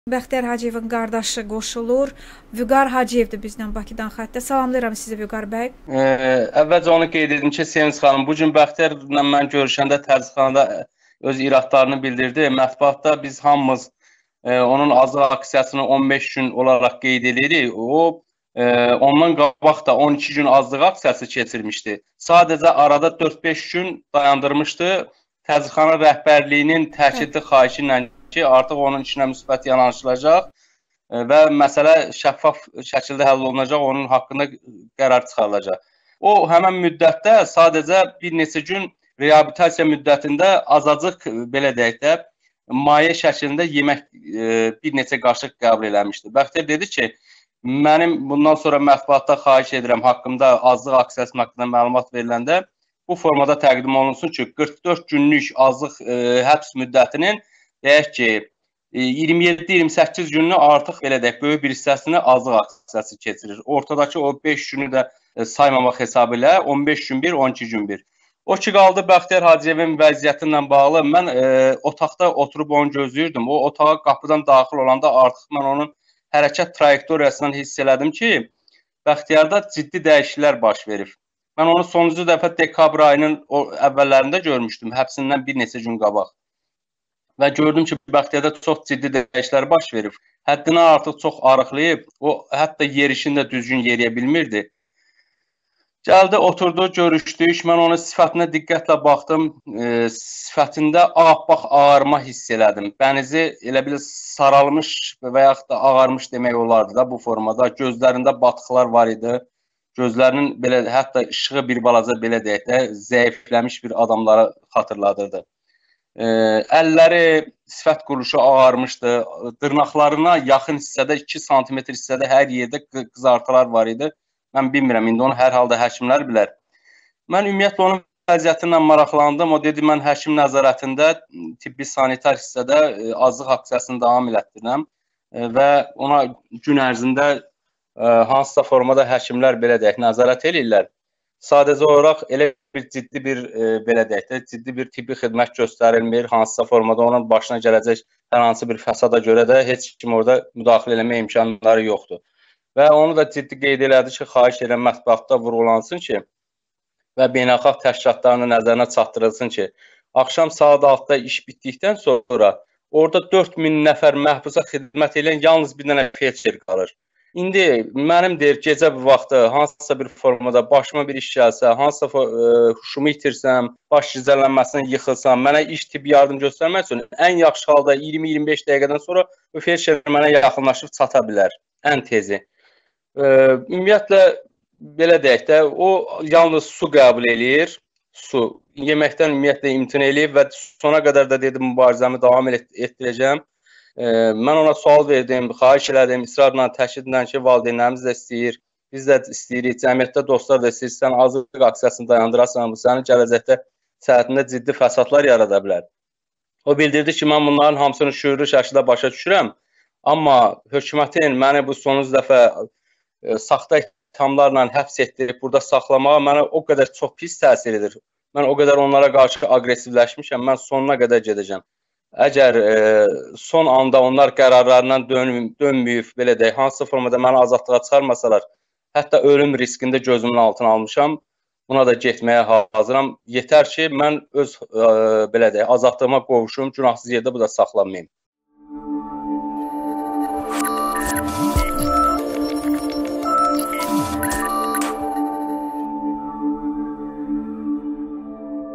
Bəxtiyar Hacıyevin qardaşı qoşulur. Vüqar Hacıyevdir bizlə Bakıdan xəttə. Salamlayıram sizi Vüqar bəy. Əvvəlcə onu qeyd edim ki, Sevinç xanım, bugün Bəxtiyarla mən görüşəndə tərzixanada öz iradlarını bildirdi. Mətbuatda biz hamımız onun azlıq aksiyasını 15 gün olaraq qeyd edirik. O, ondan qabaq da 12 gün azlıq aksiyası keçirmişdi. Sadəcə arada 4-5 gün dayandırmışdı. Tərzixana rəhbərliyinin təkidli xahişi ilə ki, artıq onun işinə müsbət yanaşılacaq və məsələ şəffaf şəkildə həll olunacaq, onun haqqında qərar çıxarılacaq. O, həmən müddətdə sadəcə bir neçə gün reabilitasiya müddətində azacıq, belə deyək də, maye şəklində yemək bir neçə qaşıq qəbul eləmişdi. Bəxtiyar dedi ki, mənim bundan sonra mətbuatda xahiş edirəm, haqqımda azlıq aksiyası haqqında məlumat veriləndə bu formada təqdim olunsun ki, 44 günlük azlıq həbs müddətinin deyək ki, 27-28 gününü artıq belə deyək, böyük bir hissəsini azlıq aksiyası keçirir. Ortadakı o 5 günü də saymamaq hesabı ilə 15 gün bir, 12 gün bir. O ki, qaldı Bəxtiyar Hacıyevin vəziyyəti ilə bağlı. Mən otaqda oturub onu gözləyirdim. O otağa qapıdan daxil olanda artıq mən onun hərəkət trayektoriyasından hiss elədim ki, Bəxtiyarda ciddi dəyişikliklər baş verir. Mən onu sonuncu dəfə dekabr ayının əvvəllərində görmüşdüm, həbsindən bir neçə gün qabaq. Və gördüm ki, Bəxtiyarda çox ciddi dəyişikliklər baş verir. Həddindən artıq çox arıqlayıb, o hətta yerişində düzgün yeriyə bilmirdi. Gəldi, oturdu, görüşdük. Mən onun sifətinə diqqətlə baxdım. Sifətində ağappaq ağarma hiss elədim. Bənizi elə bil saralmış və yaxud da ağarmış demək olardı da bu formada. Gözlərində batıqlar var idi. Gözlərinin belə hətta işığı bir balaca belə deyək də zəifləmiş bir adamları xatırladırdı. Əlləri, sifət quruluşu ağarmışdı. Dırnaqlarına yaxın hissədə 2 sm hissədə hər yerdə qızartılar var idi. Mən bilmirəm, indi onu hər halda həkimlər bilər. Mən ümumiyyətlə onun vəziyyəti ilə maraqlandım. O dedi, mən həkim nəzarətində tibbi sanitar hissədə azlıq aksiyasını davam elətdirirəm və ona gün ərzində hansısa formada həkimlər belə deyək, nəzarət eləyirlər. Sadəcə olaraq elə bir ciddi bir belə deyək də, ciddi bir tibbi xidmət göstərilmir. Hansısa formada onun başına gələcək hər hansı bir fəsada görə də heç kim orada müdaxilə eləmə imkanları yoxdur. Və onu da ciddi qeyd elədi ki, xahiş edirəm mətbuatda vurğulansın ki və beynəlxalq təşkilatlarına nəzərinə çatdırılsın ki, axşam saat 6-da iş bitdikdən sonra orada 4000 nəfər məhbusa xidmət edən yalnız bir dənə felçer qalır. İndi mənim deyir, gecə bir vaxtı hansısa bir formada başıma bir iş gəlsə, hansısa huşumu itirsəm, baş gizlənməsinə yıxılsam, mənə iş tibbi yardım göstərmək üçün ən yaxşı halda 20-25 dəqiqədən sonra bu felçer mənə yaxınlaşıb çata bilər, ən tezi. Ümumiyyətlə, belə deyək də, o yalnız su qəbul eləyir, su. Yeməkdən ümumiyyətlə imtina eləyib və sona qədər də dedim, mübarizəmi davam etdirəcəm. Mən ona sual verdim, xahiş elədim, israrla, təkidlə ki, valideynlərimiz də istəyir, biz də istəyirik, cəmiyyətdə dostlar da istəyir, sən azlıq aksiyasını dayandırasan, bu sənin gələcəkdə səhhətində ciddi fəsadlar yarada bilər. O bildirdi ki, mən bunların hamısını şüurlu şəkildə başa düşürəm, amma hökumətin məni bu sonuncu dəfə saxta ithamlarla həbs etdirib, burada saxlamağa mənə o qədər çox pis təsir edir. Mən o qədər onlara qarşı aqressivləşmişəm, mən sonuna qədər gedəcəm. Əgər son anda onlar qərarlarından dönməyib, belə deyək, hansısa formada məni azadlığa çıxarmasalar, hətta ölüm riskində gözümün altına almışam, buna da getməyə hazıram. Yetər ki, mən öz, belə deyək, azadlığıma qovuşum, günahsız yerdə bu da saxlanmayım.